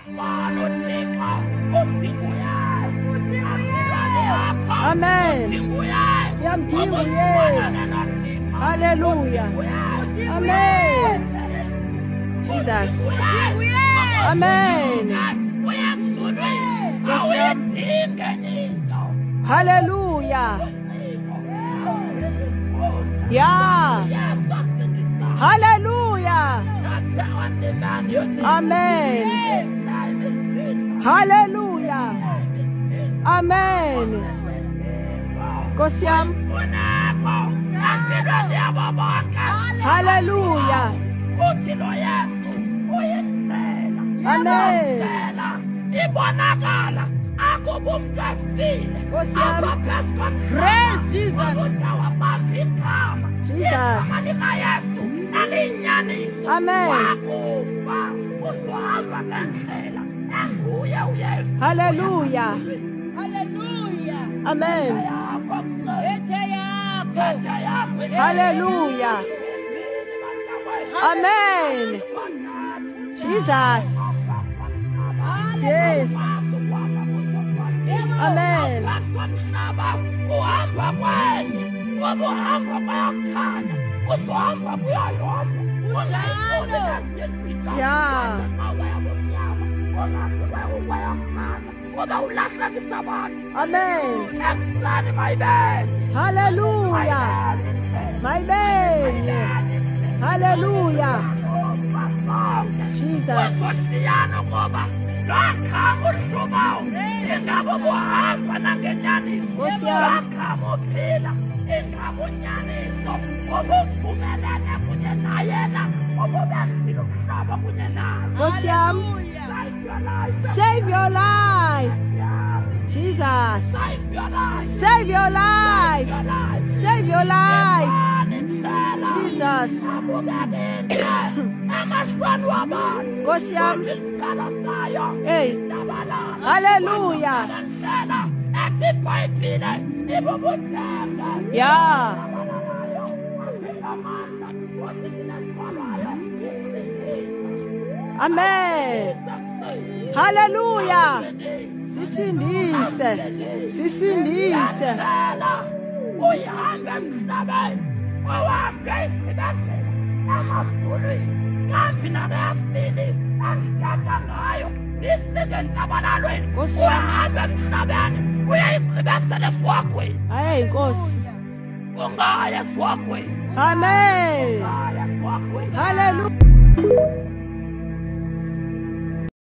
Amen. Yamdinga uYesu. Hallelujah. Amen. Jesus. Amen. Hallelujah. Yeah. Hallelujah. Amen. Hallelujah. Amen. Nkosi yami. Hallelujah. Amen. Ibonakala akubumntu afile. Praise Jesus. Jesus. Amen. Hallelujah. Hallelujah. Amen. Hallelujah. Amen. Jesus. Yes. Amen. Yeah. Amen. Hallelujah. My baby. Hallelujah. Jesus. Save your life. Jesus. Save your life. Save your life. Jesus. Hey. Hallelujah. Yeah. Amen. Hallelujah. Sisindise. Sisindise. Aye, Nkosi. Amen. Hallelujah.